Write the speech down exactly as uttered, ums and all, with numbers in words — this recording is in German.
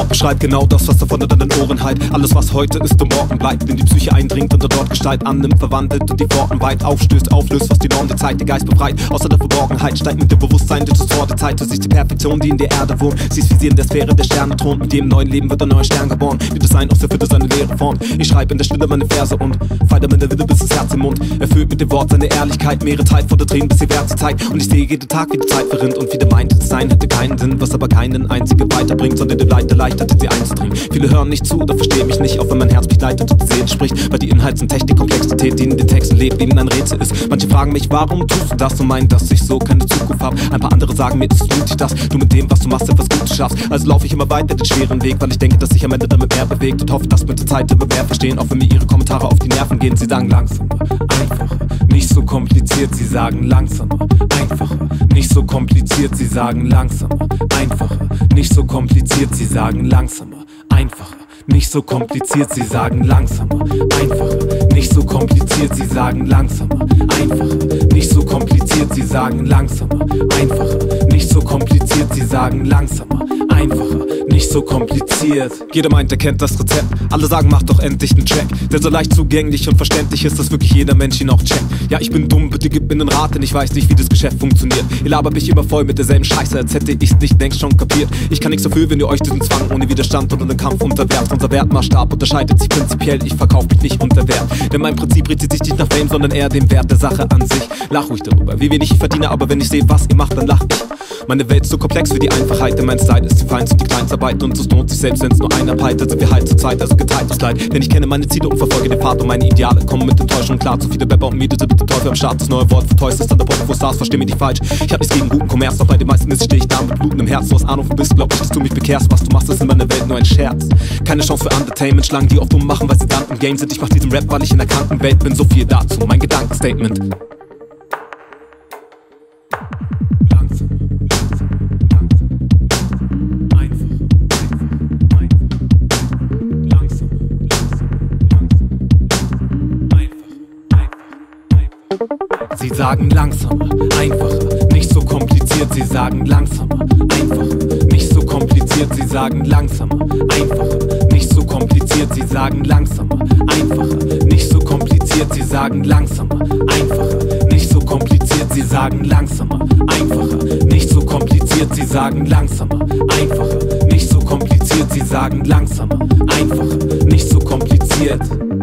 beschreibt genau das, was davon in deinen Ohren halt. Alles was heute ist und morgen bleibt, in die Psyche eindringt und dort Gestalt annimmt, verwandelt und die Worten weit aufstößt, auflöst, was die Norm der Zeit, der Geist befreit. Außer der Verborgenheit steigt mit dem Bewusstsein durch das Tor der Zeit. Du siehst die Perfektion, die in der Erde wohnt. Siehst, wie sie in der Sphäre der Sterne thront. Mit jedem neuen Leben wird ein neuer Stern geboren. Wie das Sein aus der Fülle seine leere Form. Ich schreibe in der Stille meine Verse und feide meine Wille bis ins Herz im Mund. Erfüllt mit dem Wort seine Ehrlichkeit. Mehrere Zeit vor der Tränen, bis sie Werte zeigt. Und ich sehe jeden Tag, wie die Zeit verrinnt. Und viele meint, das Sein hätte keinen Sinn, was aber keinen einzigen weiterbringt, sondern dem Leid erleichtert, sie einzudringen. Viele hören nicht zu oder verstehen mich nicht, auch wenn mein Herz mich leitet und die Seele spricht. Weil die Inhalts- und Technik-Komplexität, die in den Texten lebt, ihnen ein Rätsel ist. Manche fragen mich, warum tust du das und meinen, dass ich so keine Zukunft hab. Ein paar andere sagen mir, es ist mutig, dass du mit dem, was du machst, etwas Gutes schaffst. Also laufe ich immer weiter den schweren Weg, weil ich denke, dass sich am Ende damit mehr bewegt und hoffe, dass mit der Zeit immer mehr verstehen, auch wenn mir ihre Kommentare auf die Nerven gehen. Sie sagen langsamer, einfacher, nicht so kompliziert, sie sagen langsamer, einfacher, nicht so kompliziert, sie sagen langsamer, einfacher, nicht so kompliziert, sie sagen langsamer, einfacher. Nicht so kompliziert, sie sagen langsamer, einfacher. Nicht so kompliziert, sie sagen langsamer, einfacher. Nicht so kompliziert, sie sagen langsamer, einfacher. Nicht so kompliziert, sie sagen langsamer, einfacher. Nicht so kompliziert. Jeder meint, er kennt das Rezept. Alle sagen, mach doch endlich einen Track, der so leicht zugänglich und verständlich ist, dass wirklich jeder Mensch ihn auch checkt. Ja, ich bin dumm, bitte gib mir einen Rat, denn ich weiß nicht, wie das Geschäft funktioniert. Ihr labert mich immer voll mit derselben Scheiße, als hätte ich's nicht längst schon kapiert. Ich kann nichts dafür, wenn ihr euch diesen Zwang ohne Widerstand oder den Kampf unterwerft. Unser Wertmaßstab unterscheidet sich prinzipiell, ich verkauf mich nicht unter Wert. Denn mein Prinzip richtet sich nicht nach Fame, sondern eher dem Wert der Sache an sich. Lach ruhig darüber, wie wenig ich verdiene, aber wenn ich sehe, was ihr macht, dann lach ich. Meine Welt ist so komplex wie die Einfachheit, denn mein Style ist die Feinste und die Kleinstarbeit. Und es lohnt sich selbst, wenn's nur einer peilt, also wir halt zur Zeit, also geteiltes Leid. Denn ich kenne meine Ziele und verfolge den Pfad und meine Ideale kommen mit Enttäuschung klar. Zu viele Rapper und Miete, bitte Teufel am Start. Das neue Wort für Toys ist an der Punkt, wo Stars, versteh mich nicht falsch. Ich hab nichts gegen guten Kommerz, doch bei den meisten ist steh ich da mit Bluten im Herzen. Du hast Ahnung, du bist, glaub ich, dass du mich bekehrst. Was du machst, ist in meiner Welt nur ein Scherz. Keine Chance für Entertainment, Schlangen, die auch dumm machen, weil sie dann im Game sind. Ich mach diesen Rap, weil ich in der kranken Welt bin. So viel dazu, mein Gedankenstatement. Sie sagen langsamer, einfacher, nicht so kompliziert, sie sagen langsamer, einfacher, nicht so kompliziert, sie sagen langsamer, einfacher, nicht so kompliziert, sie sagen langsamer, einfacher, nicht so kompliziert, sie sagen langsamer, einfacher, nicht so kompliziert, sie sagen langsamer, einfacher, nicht so kompliziert, sie sagen langsamer, einfacher, nicht so kompliziert, sie sagen langsamer, einfacher, nicht so kompliziert.